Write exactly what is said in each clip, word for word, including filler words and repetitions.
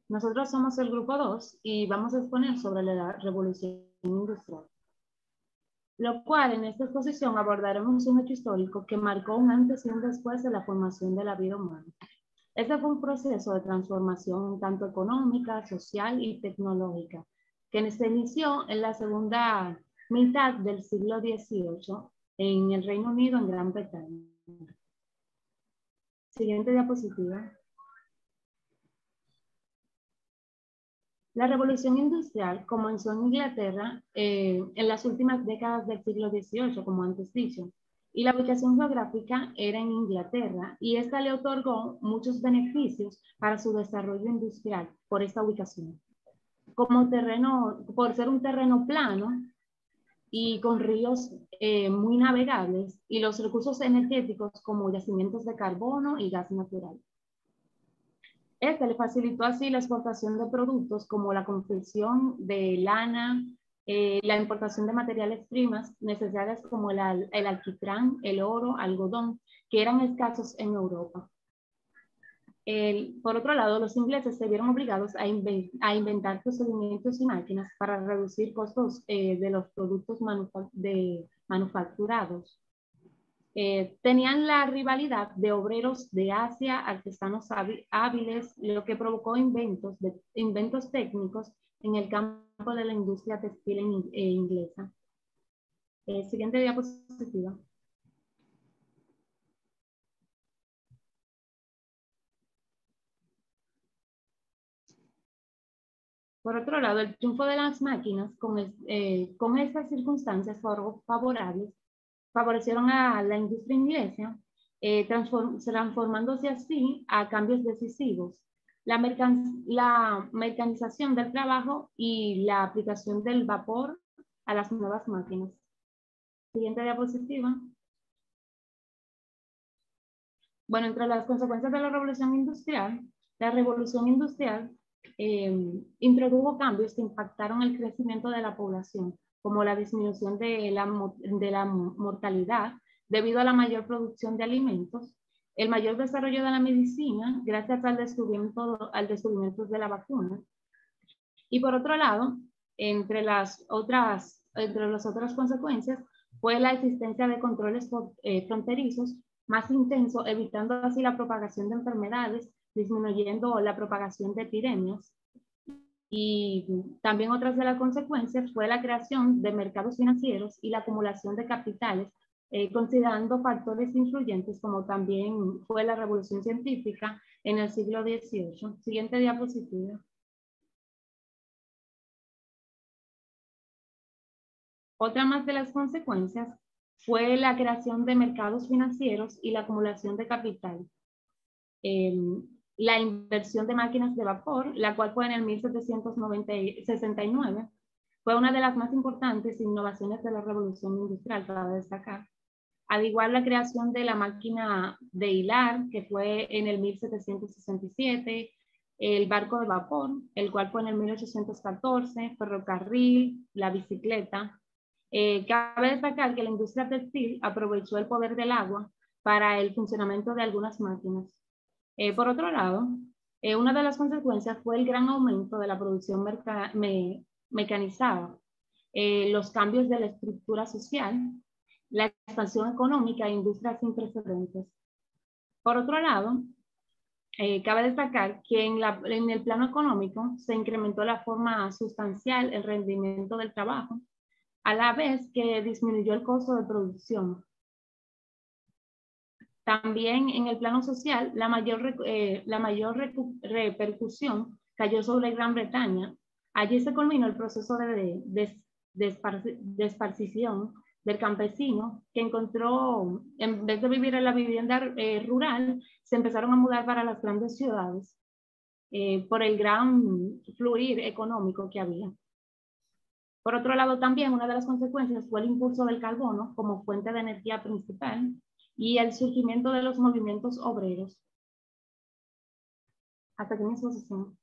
Nosotros somos el grupo dos y vamos a exponer sobre la revolución industrial, lo cual en esta exposición abordaremos un hecho histórico que marcó un antes y un después de la formación de la vida humana. Este fue un proceso de transformación tanto económica, social y tecnológica, que se inició en la segunda mitad del siglo dieciocho en el Reino Unido, en Gran Bretaña. Siguiente diapositiva. La revolución industrial comenzó en Inglaterra eh, en las últimas décadas del siglo dieciocho, como antes dicho, y la ubicación geográfica era en Inglaterra, y esta le otorgó muchos beneficios para su desarrollo industrial por esta ubicación. Como terreno, por ser un terreno plano y con ríos eh, muy navegables, y los recursos energéticos como yacimientos de carbono y gas natural. Este le facilitó así la exportación de productos como la confección de lana, eh, la importación de materiales primas necesarias como el, al, el alquitrán, el oro, algodón, que eran escasos en Europa. El, por otro lado, los ingleses se vieron obligados a, invent, a inventar procedimientos y máquinas para reducir costos eh, de los productos manufa de, manufacturados. Eh, tenían la rivalidad de obreros de Asia, artesanos hábiles, lo que provocó inventos, de, inventos técnicos en el campo de la industria textil en, eh, inglesa. Eh, siguiente diapositiva. Por otro lado, el triunfo de las máquinas con, el, eh, con estas circunstancias favorables favorecieron a la industria inglesa, eh, transform, transformándose así a cambios decisivos. La, mercan, la mecanización del trabajo y la aplicación del vapor a las nuevas máquinas. Siguiente diapositiva. Bueno, entre las consecuencias de la revolución industrial, la revolución industrial eh, introdujo cambios que impactaron el crecimiento de la población, como la disminución de la, de la mortalidad debido a la mayor producción de alimentos, el mayor desarrollo de la medicina gracias al descubrimiento, al descubrimiento de la vacuna. Y por otro lado, entre las otras, entre las otras consecuencias fue la existencia de controles eh, fronterizos más intensos, evitando así la propagación de enfermedades, disminuyendo la propagación de epidemias. Y también otras de las consecuencias fue la creación de mercados financieros y la acumulación de capitales, eh, considerando factores influyentes como también fue la revolución científica en el siglo dieciocho. Siguiente diapositiva. Otra más de las consecuencias fue la creación de mercados financieros y la acumulación de capital. Eh, la inversión de máquinas de vapor, la cual fue en el mil setecientos sesenta y nueve, fue una de las más importantes innovaciones de la revolución industrial, para destacar. Al igual la creación de la máquina de hilar, que fue en el mil setecientos sesenta y siete, el barco de vapor, el cual fue en el mil ochocientos catorce, ferrocarril, la bicicleta. Eh, cabe destacar que la industria textil aprovechó el poder del agua para el funcionamiento de algunas máquinas. Eh, por otro lado, eh, una de las consecuencias fue el gran aumento de la producción meca me mecanizada, eh, los cambios de la estructura social, la expansión económica e industrias sin precedentes. Por otro lado, eh, cabe destacar que en, la, en el plano económico se incrementó la forma sustancial el rendimiento del trabajo, a la vez que disminuyó el costo de producción. También en el plano social, la mayor, eh, la mayor repercusión cayó sobre Gran Bretaña. Allí se culminó el proceso de, de, de, de esparcición del campesino, que encontró, en vez de vivir en la vivienda eh, rural, se empezaron a mudar para las grandes ciudades eh, por el gran fluir económico que había. Por otro lado, también una de las consecuencias fue el impulso del carbono como fuente de energía principal y el surgimiento de los movimientos obreros. Hasta aquí mi exposición.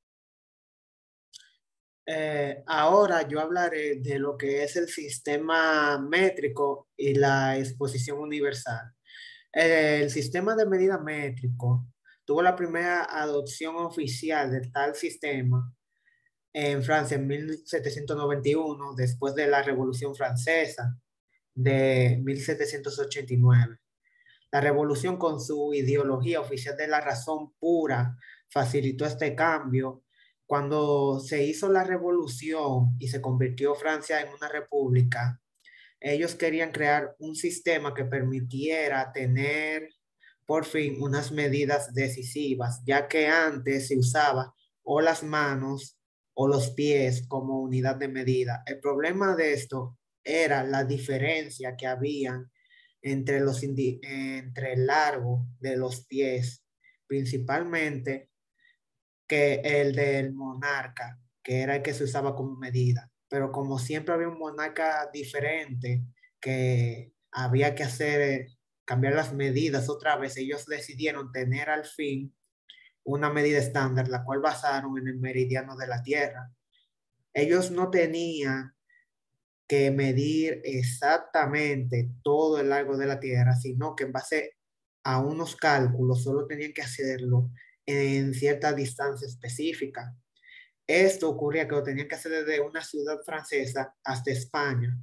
Eh, ahora yo hablaré de lo que es el sistema métrico y la exposición universal. Eh, el sistema de medida métrico tuvo la primera adopción oficial de tal sistema en Francia en mil setecientos noventa y uno, después de la Revolución Francesa de mil setecientos ochenta y nueve. La revolución, con su ideología oficial de la razón pura, facilitó este cambio. Cuando se hizo la revolución y se convirtió Francia en una república, ellos querían crear un sistema que permitiera tener por fin unas medidas decisivas, ya que antes se usaba o las manos o los pies como unidad de medida. El problema de esto era la diferencia que había entre, los indi- entre el largo de los pies, principalmente que el del monarca, que era el que se usaba como medida. Pero como siempre había un monarca diferente, que había que hacer, cambiar las medidas otra vez, ellos decidieron tener al fin una medida estándar, la cual basaron en el meridiano de la Tierra. Ellos no tenían que medir exactamente todo el largo de la Tierra, sino que en base a unos cálculos solo tenían que hacerlo en cierta distancia específica. Esto ocurría que lo tenían que hacer desde una ciudad francesa hasta España,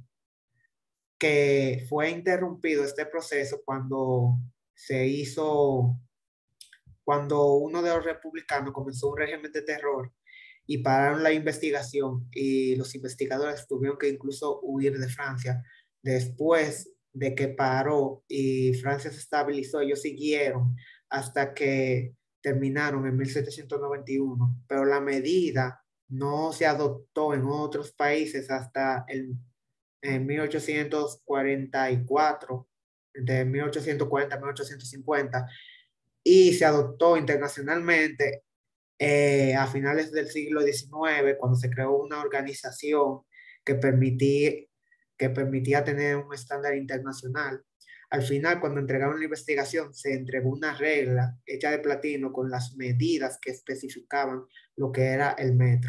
que fue interrumpido este proceso cuando se hizo, cuando uno de los republicanos comenzó un régimen de terror y pararon la investigación, y los investigadores tuvieron que incluso huir de Francia. Después de que paró y Francia se estabilizó, ellos siguieron hasta que terminaron en mil setecientos noventa y uno, pero la medida no se adoptó en otros países hasta el, en mil ochocientos cuarenta y cuatro, de mil ochocientos cuarenta a mil ochocientos cincuenta, y se adoptó internacionalmente eh, a finales del siglo diecinueve, cuando se creó una organización que permitía, que permitía tener un estándar internacional. Al final, cuando entregaron la investigación, se entregó una regla hecha de platino con las medidas que especificaban lo que era el metro.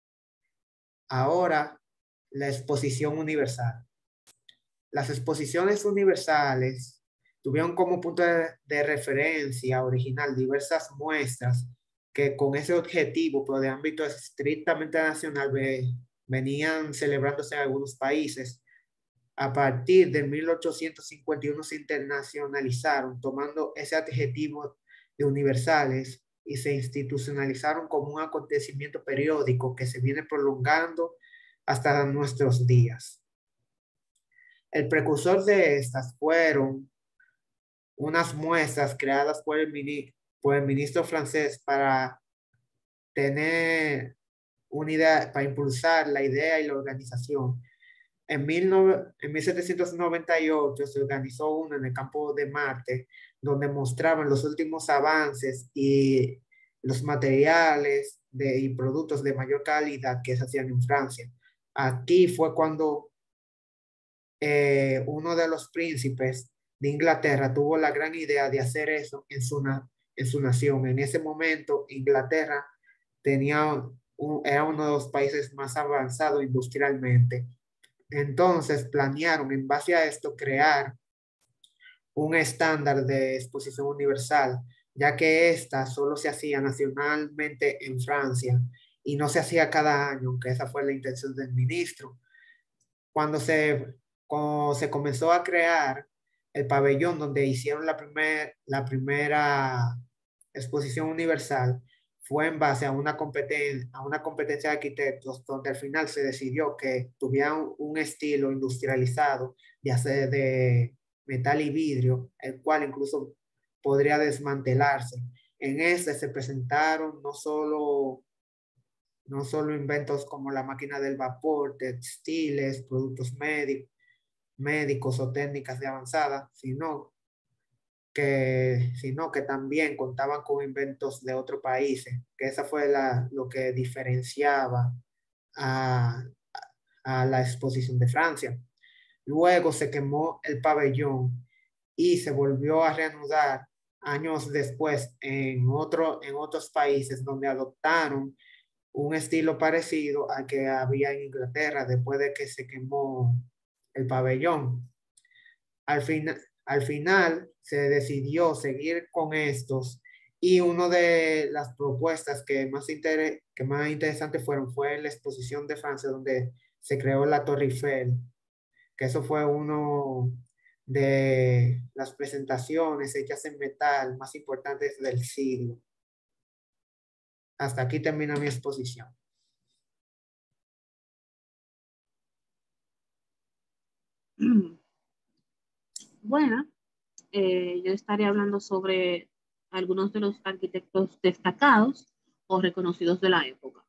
Ahora, la exposición universal. Las exposiciones universales tuvieron como punto de, de referencia original diversas muestras que con ese objetivo, pero de ámbito estrictamente nacional, ve, venían celebrándose en algunos países. A partir de mil ochocientos cincuenta y uno se internacionalizaron, tomando ese adjetivo de universales, y se institucionalizaron como un acontecimiento periódico que se viene prolongando hasta nuestros días. El precursor de estas fueron unas muestras creadas por el, mini, por el ministro francés para tener una idea, para impulsar la idea y la organización. En, mil nove, en mil setecientos noventa y ocho se organizó uno en el campo de Marte, donde mostraban los últimos avances y los materiales de, y productos de mayor calidad que se hacían en Francia. Aquí fue cuando eh, uno de los príncipes de Inglaterra tuvo la gran idea de hacer eso en su, en su nación. En ese momento, Inglaterra tenía un, era uno de los países más avanzados industrialmente. Entonces planearon en base a esto crear un estándar de exposición universal, ya que esta solo se hacía nacionalmente en Francia y no se hacía cada año, aunque esa fue la intención del ministro. Cuando se, cuando se comenzó a crear el pabellón donde hicieron la, primer, la primera exposición universal, fue en base a una, competen a una competencia de arquitectos, donde al final se decidió que tuvieran un estilo industrializado de hacer de metal y vidrio, el cual incluso podría desmantelarse. En este se presentaron no solo, no solo inventos como la máquina del vapor, textiles, productos médicos, médicos o técnicas de avanzada, sino que, sino que también contaban con inventos de otros países, que esa fue la, lo que diferenciaba a, a la exposición de Francia. Luego se quemó el pabellón y se volvió a reanudar años después en, otro, en otros países donde adoptaron un estilo parecido al que había en Inglaterra después de que se quemó el pabellón. Al, fin, al final se decidió seguir con estos Y una de las propuestas que más, inter- que más interesantes fueron fue la exposición de Francia, donde se creó la Torre Eiffel, que eso fue uno de las presentaciones hechas en metal más importantes del siglo. Hasta aquí termina mi exposición. Bueno, eh, yo estaré hablando sobre algunos de los arquitectos destacados o reconocidos de la época.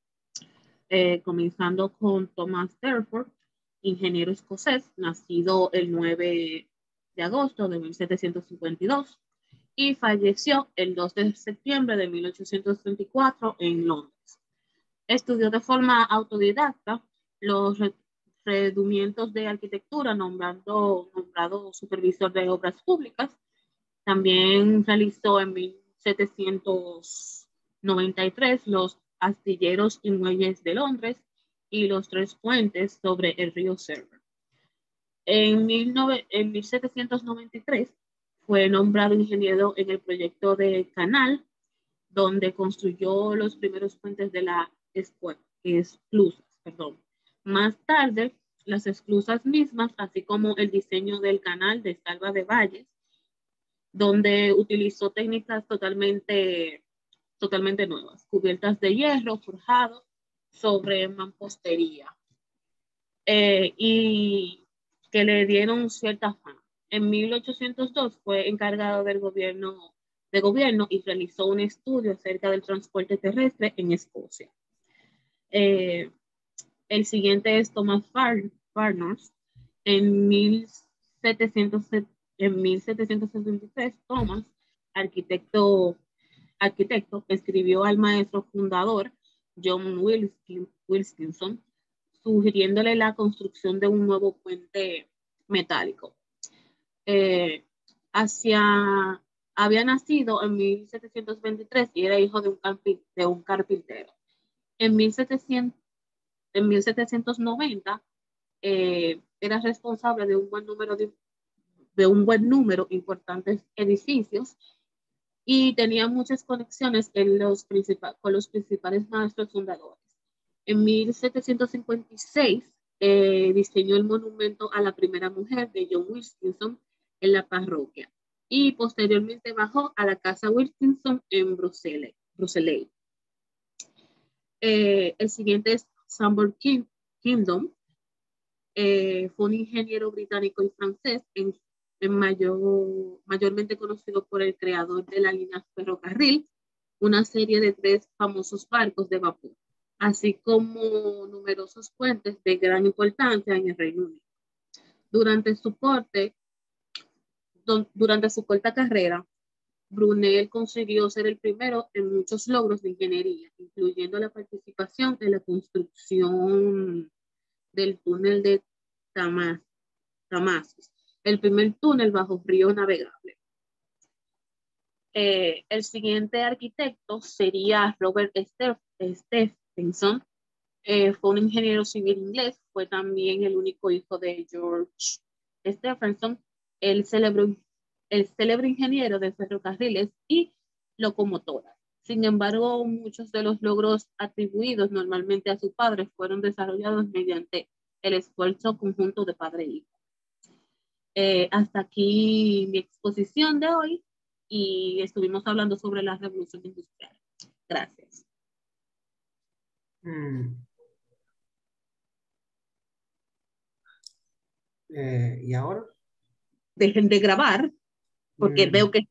Eh, comenzando con Thomas Telford, ingeniero escocés, nacido el nueve de agosto de mil setecientos cincuenta y dos y falleció el dos de septiembre de mil ochocientos treinta y cuatro en Londres. Estudió de forma autodidacta los rendimientos de arquitectura, nombrando, nombrado supervisor de obras públicas. También realizó en mil setecientos noventa y tres los astilleros y muelles de Londres y los tres puentes sobre el río Severn. En, en mil setecientos noventa y tres fue nombrado ingeniero en el proyecto de Canal, donde construyó los primeros puentes de la esclusas. Perdón. Más tarde, las esclusas mismas, así como el diseño del canal de Salva de Valles, donde utilizó técnicas totalmente, totalmente nuevas, cubiertas de hierro forjado sobre mampostería, eh, y que le dieron cierta fama. En mil ochocientos dos fue encargado del gobierno, de gobierno y realizó un estudio acerca del transporte terrestre en Escocia. Eh, el siguiente es Thomas Barnard. En mil setecientos setenta y tres, Thomas, arquitecto, arquitecto, escribió al maestro fundador John Wilkin, Wilkinson, sugiriéndole la construcción de un nuevo puente metálico. Eh, hacia, había nacido en mil setecientos veintitrés y era hijo de un, de un carpintero. En, mil setecientos, en mil setecientos noventa eh, era responsable de un buen número de, de un buen número de importantes edificios y tenía muchas conexiones en los con los principales maestros fundadores. En mil setecientos cincuenta y seis eh, diseñó el monumento a la primera mujer de John Wilkinson en la parroquia y posteriormente bajó a la casa Wilkinson en Bruselas. Bruselas. Eh, el siguiente es Sambor King, Kingdom. Eh, fue un ingeniero británico y francés, en, en mayor, mayormente conocido por el creador de la línea ferrocarril, una serie de tres famosos barcos de vapor, así como numerosos puentes de gran importancia en el Reino Unido. Durante su corte, don, durante su corta carrera, Brunel consiguió ser el primero en muchos logros de ingeniería, incluyendo la participación en la construcción del túnel de Tamas, Tamasis, el primer túnel bajo río navegable. Eh, el siguiente arquitecto sería Robert Stephenson. Eh, fue un ingeniero civil inglés, fue también el único hijo de George Stephenson, el célebre, el célebre ingeniero de ferrocarriles y locomotoras. Sin embargo, muchos de los logros atribuidos normalmente a su padre fueron desarrollados mediante el esfuerzo conjunto de padre e hijo. Eh, hasta aquí mi exposición de hoy y estuvimos hablando sobre la revolución industrial. Gracias. Mm. Eh, ¿Y ahora? Dejen de grabar porque mm. veo que